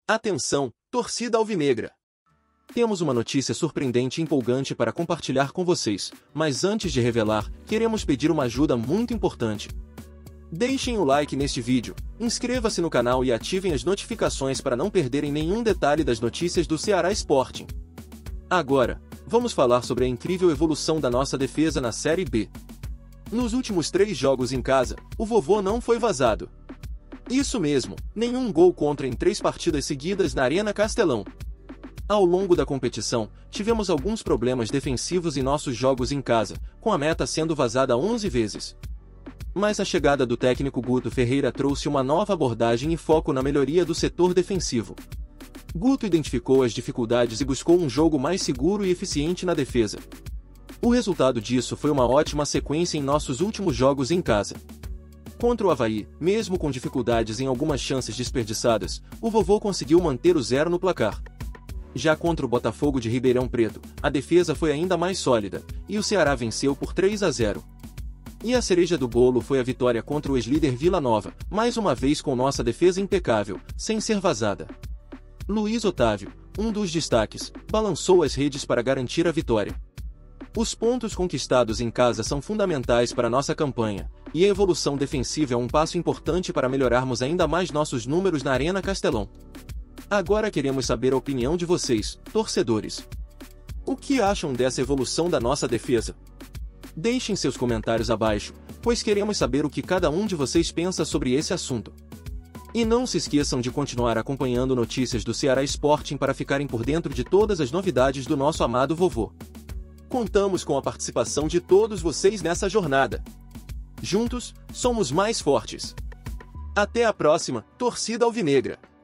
Atenção, torcida alvinegra! Temos uma notícia surpreendente e empolgante para compartilhar com vocês, mas antes de revelar, queremos pedir uma ajuda muito importante. Deixem o like neste vídeo, inscreva-se no canal e ativem as notificações para não perderem nenhum detalhe das notícias do Ceará Sporting. Agora, vamos falar sobre a incrível evolução da nossa defesa na Série B. Nos últimos 3 jogos em casa, o vovô não foi vazado. Isso mesmo, nenhum gol contra em 3 partidas seguidas na Arena Castelão. Ao longo da competição, tivemos alguns problemas defensivos em nossos jogos em casa, com a meta sendo vazada 11 vezes. Mas a chegada do técnico Guto Ferreira trouxe uma nova abordagem e foco na melhoria do setor defensivo. Guto identificou as dificuldades e buscou um jogo mais seguro e eficiente na defesa. O resultado disso foi uma ótima sequência em nossos últimos jogos em casa. Contra o Avaí, mesmo com dificuldades em algumas chances desperdiçadas, o vovô conseguiu manter o 0 no placar. Já contra o Botafogo de Ribeirão Preto, a defesa foi ainda mais sólida, e o Ceará venceu por 3-0. E a cereja do bolo foi a vitória contra o ex-líder Vila Nova, mais uma vez com nossa defesa impecável, sem ser vazada. Luiz Otávio, um dos destaques, balançou as redes para garantir a vitória. Os pontos conquistados em casa são fundamentais para nossa campanha, e a evolução defensiva é um passo importante para melhorarmos ainda mais nossos números na Arena Castelão. Agora queremos saber a opinião de vocês, torcedores. O que acham dessa evolução da nossa defesa? Deixem seus comentários abaixo, pois queremos saber o que cada um de vocês pensa sobre esse assunto. E não se esqueçam de continuar acompanhando notícias do Ceará Sporting para ficarem por dentro de todas as novidades do nosso amado vovô. Contamos com a participação de todos vocês nessa jornada. Juntos, somos mais fortes. Até a próxima, torcida alvinegra!